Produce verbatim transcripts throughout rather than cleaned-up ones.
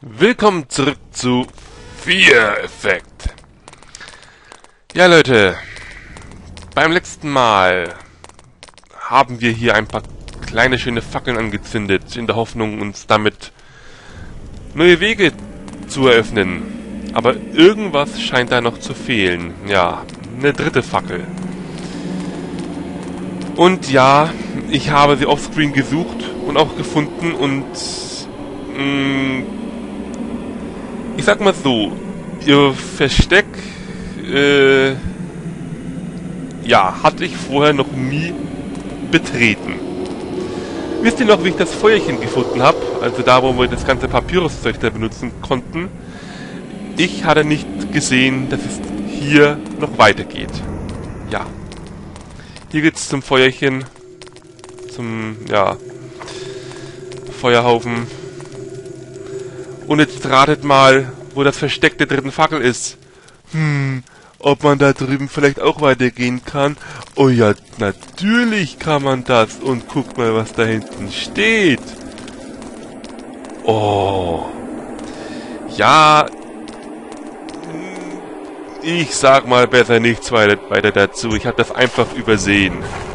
Willkommen zurück zu Fear Effect. Ja Leute, beim letzten Mal haben wir hier ein paar kleine schöne Fackeln angezündet, in der Hoffnung, uns damit neue Wege zu eröffnen. Aber irgendwas scheint da noch zu fehlen. Ja, eine dritte Fackel. Und ja, ich habe sie offscreen gesucht und auch gefunden und mh, ich sag mal so, ihr Versteck, äh, ja, hatte ich vorher noch nie betreten. Wisst ihr noch, wie ich das Feuerchen gefunden habe? Also da, wo wir das ganze Papyruszeug da benutzen konnten. Ich hatte nicht gesehen, dass es hier noch weitergeht. Ja. Hier geht's zum Feuerchen. Zum, ja, Feuerhaufen. Und jetzt ratet mal, wo das Versteck der dritten Fackel ist. Hm, ob man da drüben vielleicht auch weitergehen kann? Oh ja, natürlich kann man das. Und guck mal, was da hinten steht. Oh. Ja. Ich sag mal besser nichts weiter, weiter dazu. Ich habe das einfach übersehen.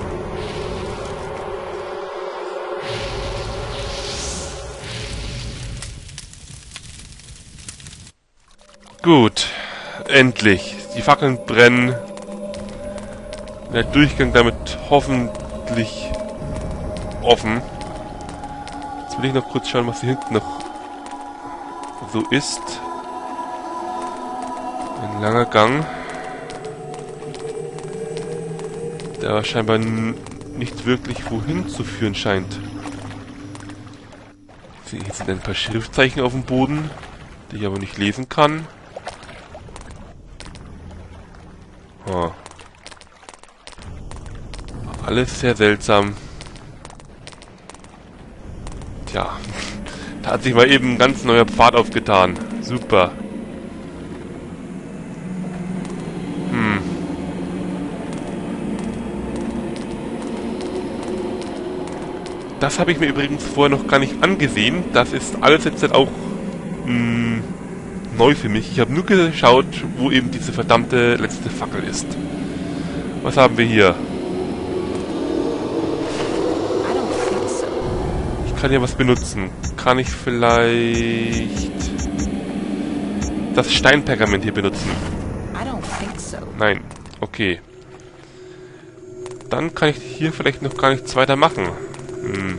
Gut, endlich. Die Fackeln brennen. Der Durchgang damit hoffentlich offen. Jetzt will ich noch kurz schauen, was hier hinten noch so ist. Ein langer Gang, der scheinbar nicht wirklich wohin zu führen scheint. Hier sind ein paar Schriftzeichen auf dem Boden, die ich aber nicht lesen kann. Oh. Alles sehr seltsam. Tja, da hat sich mal eben ein ganz neuer Pfad aufgetan. Super. Hm. Das habe ich mir übrigens vorher noch gar nicht angesehen. Das ist alles jetzt halt auch mh, neu für mich. Ich habe nur geschaut, wo eben diese verdammte letzte Fackel ist. Was haben wir hier? Ich kann hier was benutzen. Kann ich vielleicht das Steinpergament hier benutzen? Nein. Okay. Dann kann ich hier vielleicht noch gar nichts weiter machen. Hm.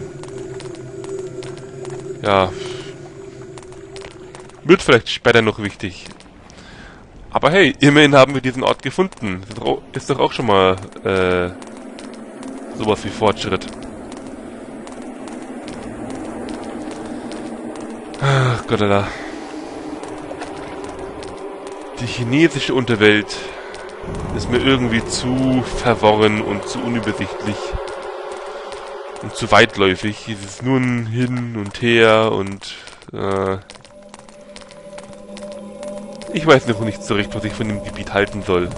Ja. Wird vielleicht später noch wichtig. Aber hey, immerhin haben wir diesen Ort gefunden. Das ist doch auch schon mal äh, sowas wie Fortschritt. Ach Gott, Alter. Die chinesische Unterwelt ist mir irgendwie zu verworren und zu unübersichtlich. Und zu weitläufig. Es ist nur ein Hin und Her und äh, ich weiß noch nicht so recht, was ich von dem Gebiet halten soll.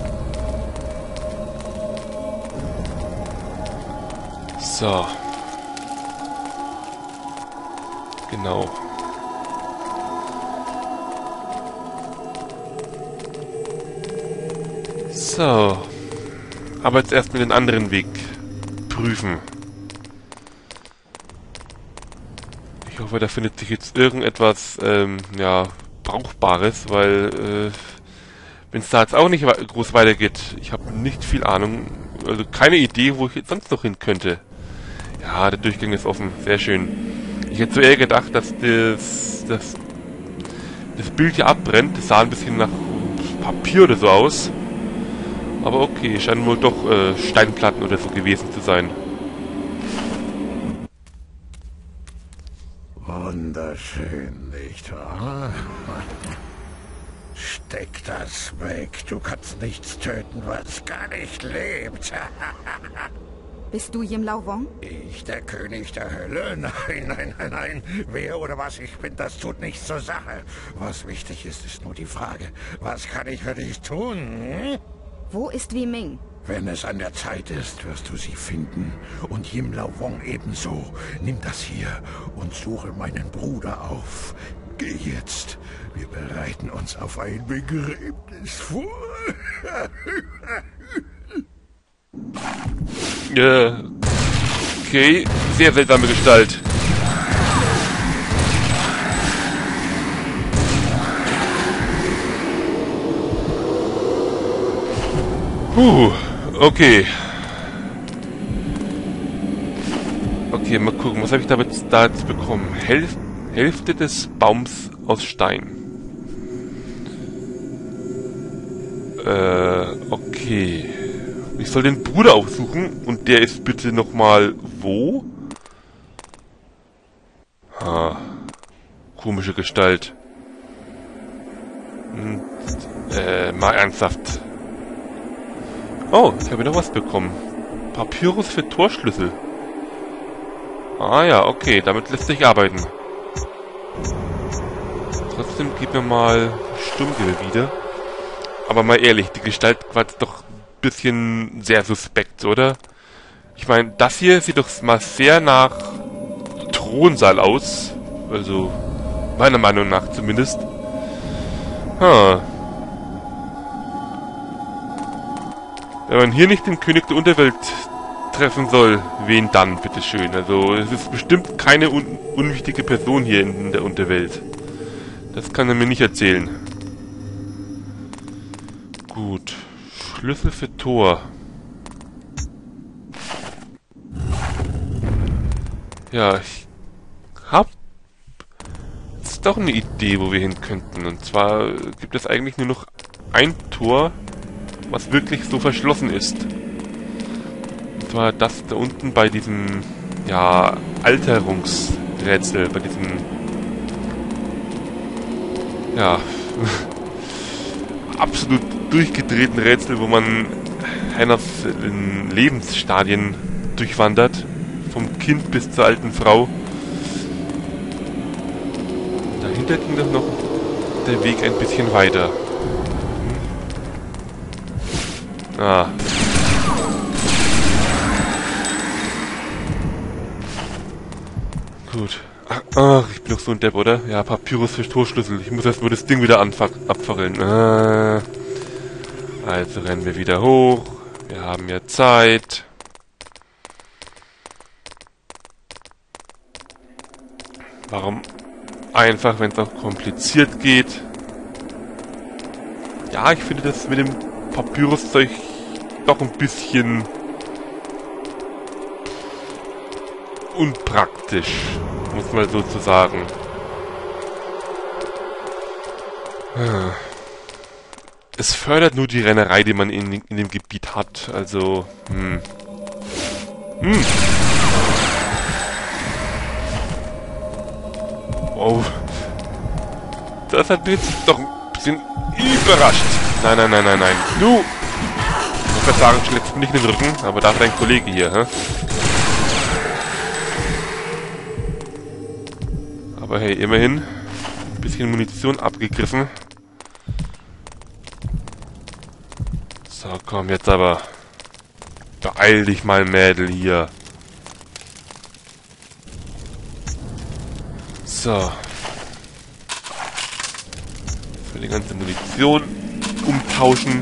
So. Genau. So. Aber jetzt erstmal den anderen Weg prüfen. Ich hoffe, da findet sich jetzt irgendetwas, ähm, ja, Brauchbares, weil, äh, wenn es da jetzt auch nicht groß weitergeht, ich habe nicht viel Ahnung, also keine Idee, wo ich jetzt sonst noch hin könnte. Ja, der Durchgang ist offen, sehr schön. Ich hätte so eher gedacht, dass das, das, das Bild hier abbrennt, das sah ein bisschen nach Papier oder so aus. Aber okay, scheinen wohl doch äh, Steinplatten oder so gewesen zu sein. Wunderschön, nicht wahr? Steck das weg. Du kannst nichts töten, was gar nicht lebt. Bist du Yim Lao Wong? Ich, der König der Hölle? Nein, nein, nein, nein. Wer oder was ich bin, das tut nichts zur Sache. Was wichtig ist, ist nur die Frage, was kann ich für dich tun? Hm? Wo ist Wei Ming? Wenn es an der Zeit ist, wirst du sie finden. Und Yim Lauvong ebenso. Nimm das hier und suche meinen Bruder auf. Geh jetzt. Wir bereiten uns auf ein Begräbnis vor. Ja. Okay, sehr seltsame Gestalt. Puh, okay. Okay, mal gucken, was habe ich damit da jetzt bekommen? Hälf Hälfte des Baums aus Stein. Äh, okay. Ich soll den Bruder aufsuchen und der ist bitte nochmal wo? Ha. Komische Gestalt. Hm, äh, mal ernsthaft. Oh, ich habe noch was bekommen. Papyrus für Torschlüssel. Ah ja, okay, damit lässt sich arbeiten. Trotzdem gib mir mal Sturmgewehr wieder. Aber mal ehrlich, die Gestalt war doch ein bisschen sehr suspekt, oder? Ich meine, das hier sieht doch mal sehr nach Thronsaal aus. Also, meiner Meinung nach zumindest. Hm. Wenn man hier nicht den König der Unterwelt treffen soll, wen dann, bitteschön? Also, es ist bestimmt keine un unwichtige Person hier in der Unterwelt. Das kann er mir nicht erzählen. Gut. Schlüssel für Tor. Ja, ich hab jetzt doch eine Idee, wo wir hin könnten. Und zwar gibt es eigentlich nur noch ein Tor, was wirklich so verschlossen ist. Und zwar das da unten bei diesem, ja, Alterungsrätsel, bei diesem, ja, absolut durchgedrehten Rätsel, wo man Hannahs Lebensstadien durchwandert, vom Kind bis zur alten Frau. Dahinter ging doch noch der Weg ein bisschen weiter. Ah. Gut. Ach, ach, ich bin doch so ein Depp, oder? Ja, Papyrus für Torschlüssel. Ich muss erstmal das Ding wieder abfackeln. Ah. Also rennen wir wieder hoch. Wir haben ja Zeit. Warum einfach, wenn es auch kompliziert geht? Ja, ich finde das mit dem Papyruszeug doch ein bisschen unpraktisch, muss man so zu sagen. Es fördert nur die Rennerei, die man in, in dem Gebiet hat, also, hm. Hm. Wow. Das hat mich jetzt doch ein bisschen überrascht. Nein, nein, nein, nein, nein. Du! Ich muss sagen, schlägst du nicht in den Rücken, aber da ist dein Kollege hier, hä? Aber hey, immerhin ein bisschen Munition abgegriffen. So, komm, jetzt aber. Beeil dich mal, Mädel, hier. So. Für die ganze Munition umtauschen.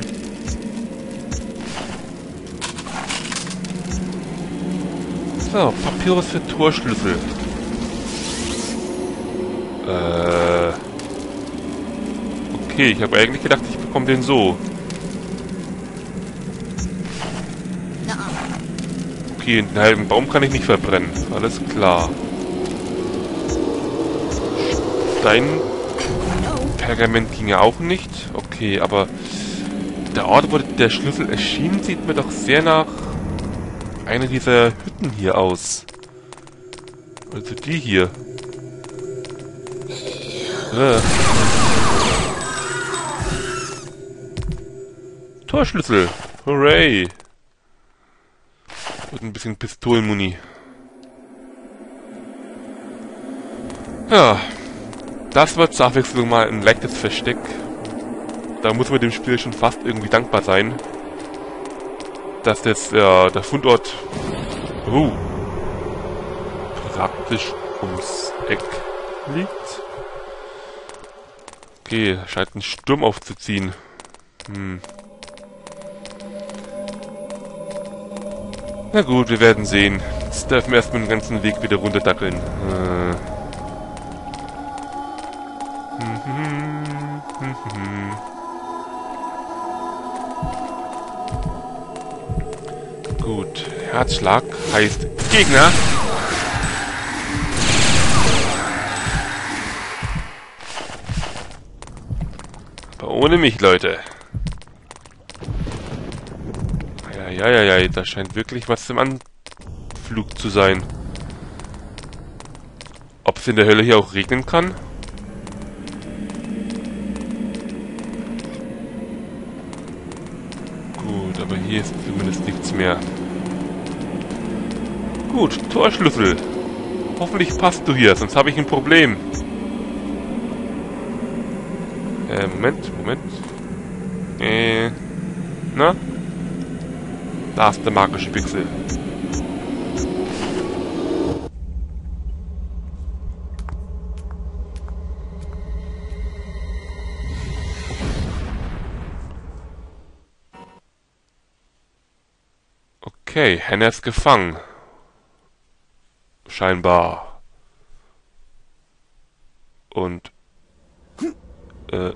So, Papyrus für Torschlüssel. Äh. Okay, ich habe eigentlich gedacht, ich bekomme den so. Okay, den halben Baum kann ich nicht verbrennen. Alles klar. Stein... Pergament ging ja auch nicht. Okay, aber... Der Ort, wo der Schlüssel erschien, sieht mir doch sehr nach... einer dieser Hütten hier aus. Also die hier. Äh. Torschlüssel. Hooray. Und ein bisschen Pistolenmuni. Ja. Das wird zur Abwechslung mal ein leichtes Versteck. Da muss man dem Spiel schon fast irgendwie dankbar sein. dass jetzt ja, der Fundort oh, praktisch ums Eck liegt. Okay, scheint ein Sturm aufzuziehen. Hm. Na gut, wir werden sehen. Jetzt dürfen wir erstmal den ganzen Weg wieder runterdackeln. Äh. Gut, Herzschlag heißt Gegner. Aber ohne mich, Leute. Ja, ja, ja, ja, da scheint wirklich was im Anflug zu sein. Ob es in der Hölle hier auch regnen kann? Gut, aber hier ist zumindest nichts mehr. Gut, Torschlüssel. Hoffentlich passt du hier, sonst habe ich ein Problem. Äh, Moment, Moment. Äh, na? Da ist der magische Pixel. Okay, Hannah ist gefangen. Scheinbar. Und... Äh...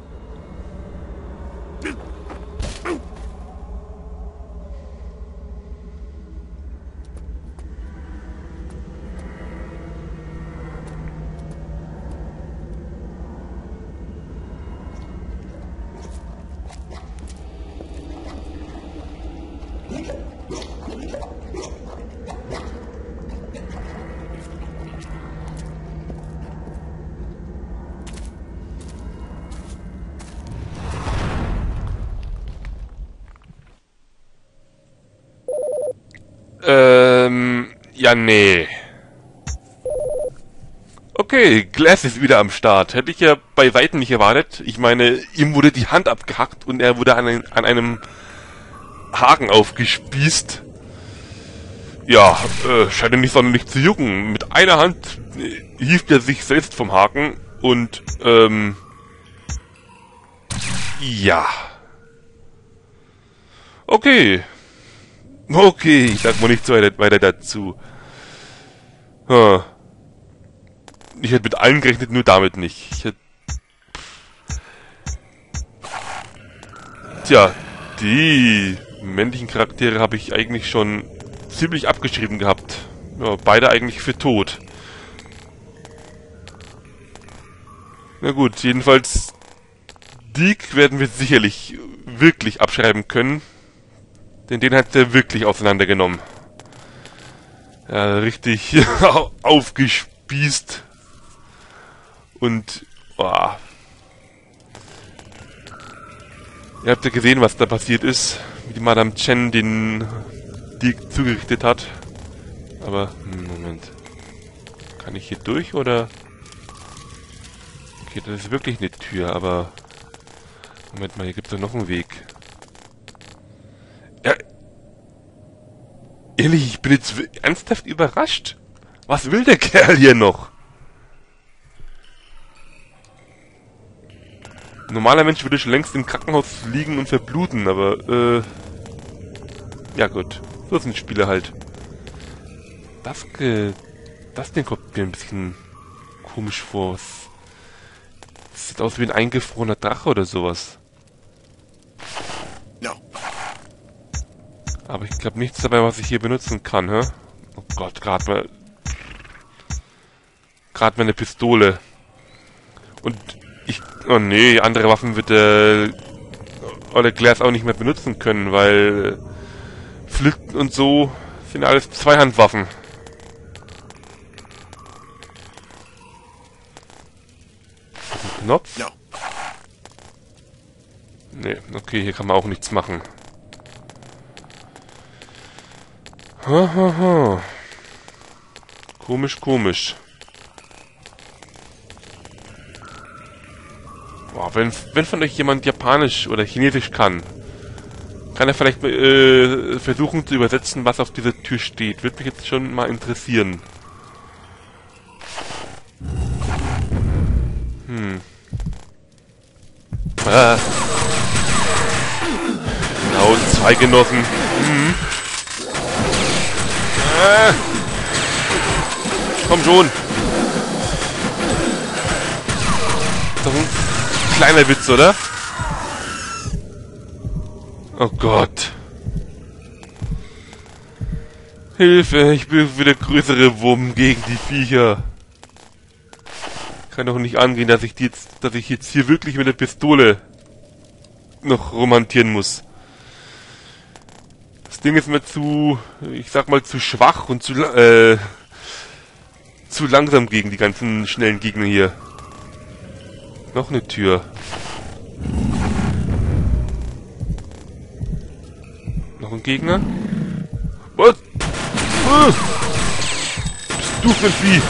Ähm, ja, nee. Okay, Glass ist wieder am Start. Hätte ich ja bei weitem nicht erwartet. Ich meine, ihm wurde die Hand abgehackt und er wurde an, ein, an einem Haken aufgespießt. Ja, äh, scheint ihn nicht sonderlich zu jucken. Mit einer Hand äh, hieft er sich selbst vom Haken und, ähm... ja. Okay. Okay, ich sag mal nicht so weiter dazu. Hm. Ich hätte mit allen gerechnet, nur damit nicht. Ich hätte... Tja, die männlichen Charaktere habe ich eigentlich schon ziemlich abgeschrieben gehabt. Ja, beide eigentlich für tot. Na gut, jedenfalls... Deke werden wir sicherlich wirklich abschreiben können. Denn den hat er wirklich auseinandergenommen. Ja, richtig aufgespießt. Und, boah. Ihr habt ja gesehen, was da passiert ist. Wie die Madame Chen den Deke zugerichtet hat. Aber, Moment. Kann ich hier durch, oder? Okay, das ist wirklich eine Tür, aber... Moment mal, hier gibt es doch noch einen Weg. Ja, ehrlich, ich bin jetzt ernsthaft überrascht. Was will der Kerl hier noch? Ein normaler Mensch würde schon längst im Krankenhaus liegen und verbluten, aber, äh... ja gut, so sind Spiele halt. Das, äh... Das Ding kommt mir ein bisschen komisch vor. Das sieht aus wie ein eingefrorener Drache oder sowas. Aber ich glaube nichts dabei, was ich hier benutzen kann, hä? Oh Gott, gerade mal... Gerade meine Pistole. Und ich... Oh nee, andere Waffen wird der... Oder Glass auch nicht mehr benutzen können, weil... Flint und so sind alles Zweihandwaffen. Ein Knopf? Ja. Nee, okay, hier kann man auch nichts machen. Ha, ha, ha. Komisch, komisch. Boah, wenn, wenn von euch jemand Japanisch oder Chinesisch kann, Kann er vielleicht äh, versuchen zu übersetzen, was auf dieser Tür steht? Würde mich jetzt schon mal interessieren. Hm. Ah. Genau, zwei Genossen. Mhm. Ah. Komm schon. Doch ein kleiner Witz, oder? Oh Gott. Hilfe, ich bin wieder größere Wurm gegen die Viecher. Kann doch nicht angehen, dass ich die jetzt, dass ich jetzt hier wirklich mit der Pistole noch romantieren muss. Das Ding ist mir zu, ich sag mal, zu schwach und zu, äh, zu langsam gegen die ganzen schnellen Gegner hier. Noch eine Tür. Noch ein Gegner? Was? Ah! Bist du für ein Vieh?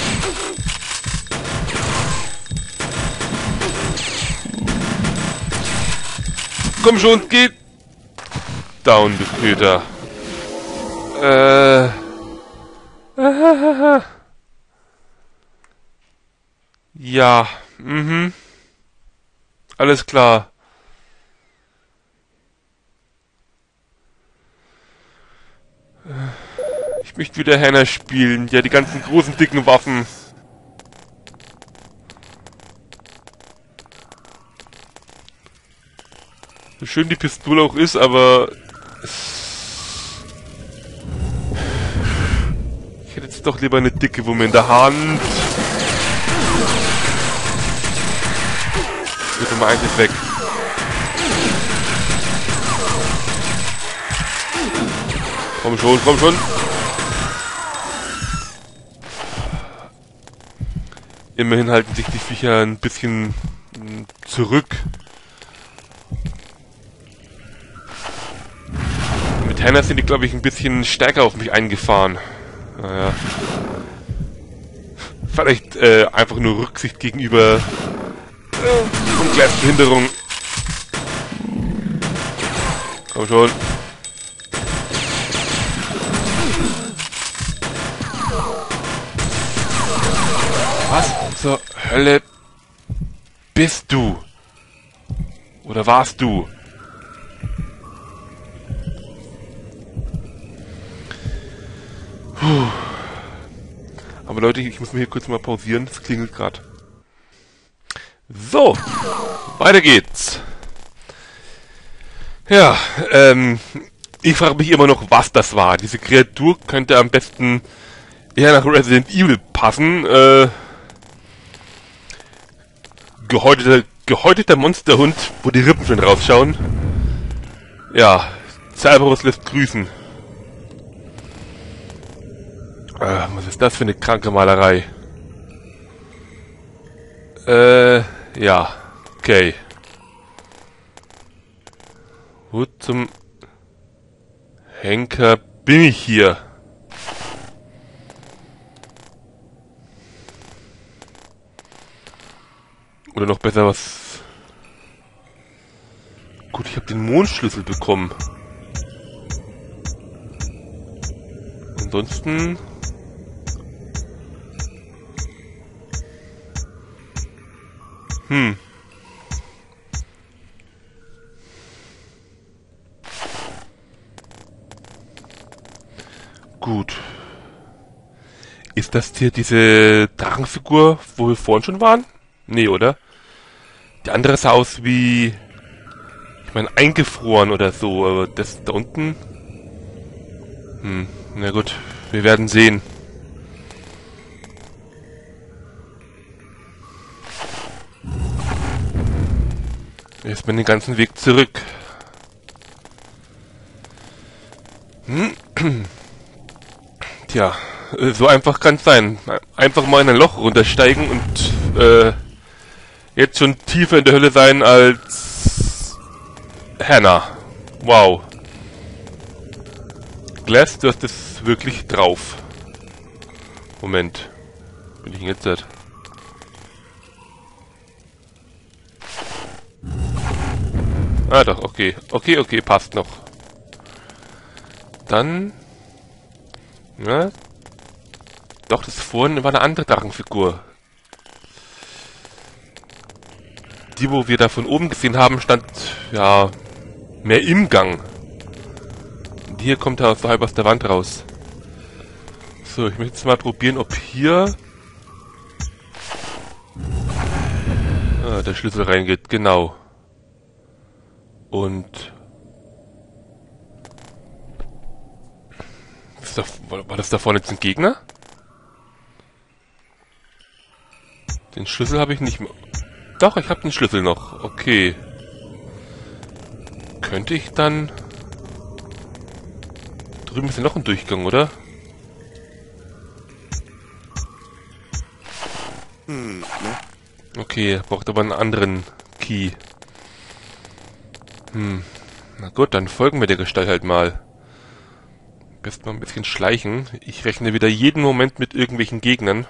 Komm schon, geht! Down, du Köter. Äh. Ja, mhm. Alles klar. Ich möchte wieder Hannah spielen. Ja, die ganzen großen, dicken Waffen. So schön die Pistole auch ist, aber... Ich hätte jetzt doch lieber eine dicke Wumme in der Hand. Wird Nummer eins ist weg. Komm schon, komm schon. Immerhin halten sich die Viecher ein bisschen zurück. Mit Hannah sind die, glaube ich, ein bisschen stärker auf mich eingefahren. Naja. Vielleicht äh, einfach nur Rücksicht gegenüber äh, Ungleichbehinderung. Komm schon. Was zur Hölle bist du? Oder warst du? Puh. Aber Leute, ich muss mir hier kurz mal pausieren. Es klingelt gerade. So, weiter geht's. Ja, ähm, ich frage mich immer noch, was das war. Diese Kreatur könnte am besten eher nach Resident Evil passen. Äh, gehäuteter, gehäuteter Monsterhund, wo die Rippen schon rausschauen. Ja, Cerberus lässt grüßen. Äh, was ist das für eine kranke Malerei? Äh, ja, okay. Wo zum Henker bin ich hier? Oder noch besser was... Gut, ich habe den Mondschlüssel bekommen. Ansonsten... Hm. Gut. Ist das hier diese Drachenfigur, wo wir vorhin schon waren? Nee, oder? Die andere sah aus wie... Ich meine, eingefroren oder so, aber das da unten... Hm, na gut, wir werden sehen. Jetzt bin den ganzen Weg zurück. Hm. Tja, so einfach kann es sein. Einfach mal in ein Loch runtersteigen und äh, jetzt schon tiefer in der Hölle sein als Hannah. Wow. Glass, du hast es wirklich drauf. Moment. Bin ich denn jetzt das? Ah doch, okay. Okay, okay, passt noch. Dann... Ja... Doch, das vorhin war eine andere Drachenfigur. Die, wo wir da von oben gesehen haben, stand, ja, mehr im Gang. Und hier kommt er so halb aus der Wand raus. So, ich möchte jetzt mal probieren, ob hier... Ah, der Schlüssel reingeht, genau. Und... Ist da, war das da vorne jetzt ein Gegner? Den Schlüssel habe ich nicht mehr... Doch, ich habe den Schlüssel noch. Okay. Könnte ich dann... Drüben ist ja noch ein Durchgang, oder? Okay, braucht aber einen anderen Key. Hm. Na gut, dann folgen wir der Gestalt halt mal. Best mal ein bisschen schleichen. Ich rechne wieder jeden Moment mit irgendwelchen Gegnern.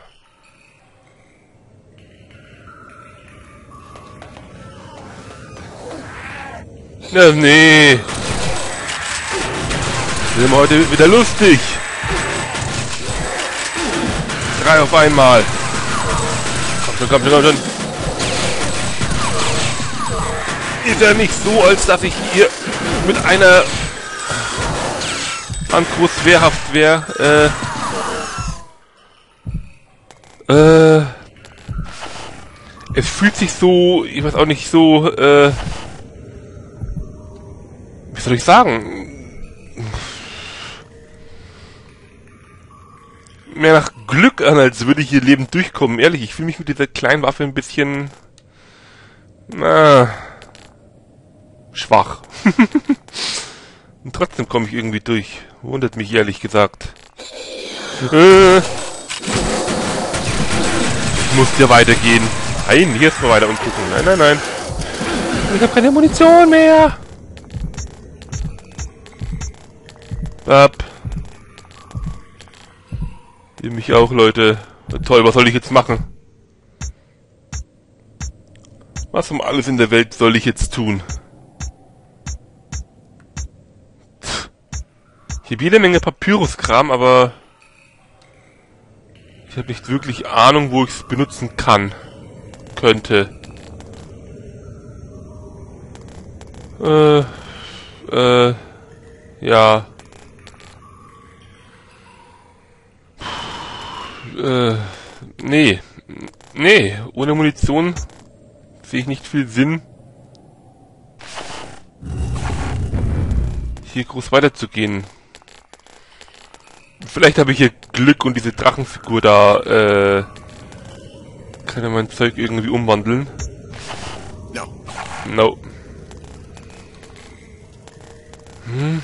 Ja, nee. Sind wir heute wieder lustig. Drei auf einmal. Komm schon, komm schon, komm schon. Ist ja nicht so, als dass ich hier mit einer Hand groß wehrhaft wäre. Äh, äh, es fühlt sich so, ich weiß auch nicht, so, äh, wie soll ich sagen? Mehr nach Glück an, als würde ich hier lebend durchkommen. Ehrlich, ich fühle mich mit dieser kleinen Waffe ein bisschen... Na... schwach. Und trotzdem komme ich irgendwie durch. Wundert mich ehrlich gesagt. Äh, muss ja weitergehen. Nein, hier ist mal weiter umgucken. Nein, nein, nein. Ich habe keine Munition mehr. Ab. Ihr mich auch, Leute. Toll, was soll ich jetzt machen? Was um alles in der Welt soll ich jetzt tun? Ich habe jede Menge Papyruskram, aber ich habe nicht wirklich Ahnung, wo ich es benutzen kann. Könnte. Äh, äh, ja. Äh, nee. Nee, ohne Munition sehe ich nicht viel Sinn, hier groß weiterzugehen. Vielleicht habe ich hier Glück und diese Drachenfigur da, äh, kann ja mein Zeug irgendwie umwandeln. No. No. Hm.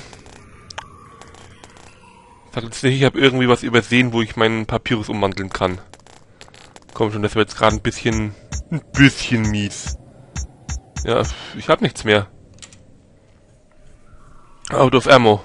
Sag jetzt nicht, ich habe irgendwie was übersehen, wo ich meinen Papyrus umwandeln kann. Komm schon, das wird jetzt gerade ein bisschen, ein bisschen mies. Ja, ich habe nichts mehr. Out of ammo.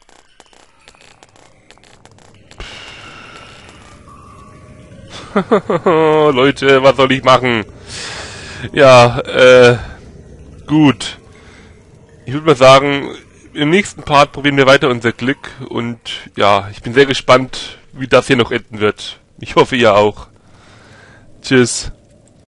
Leute, was soll ich machen? Ja, äh, gut. Ich würde mal sagen, im nächsten Part probieren wir weiter unser Glück und ja, ich bin sehr gespannt, wie das hier noch enden wird. Ich hoffe, ihr auch. Tschüss.